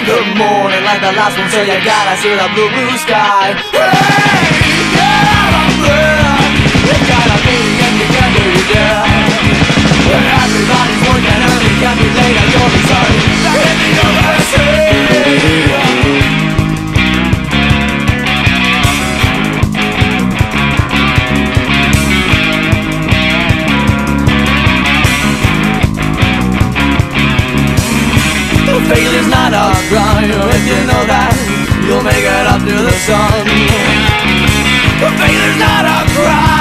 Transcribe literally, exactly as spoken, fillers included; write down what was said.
on the morning like the last one, so you gotta see the blue, blue sky. Hey, yeah, I'm there. You gotta be and you can do that. Everybody's working early, can't be late, and you'll be sorry. Back in the university. Failure's not a crime, if you know that, you'll make it up to the sun. Failure's not a crime.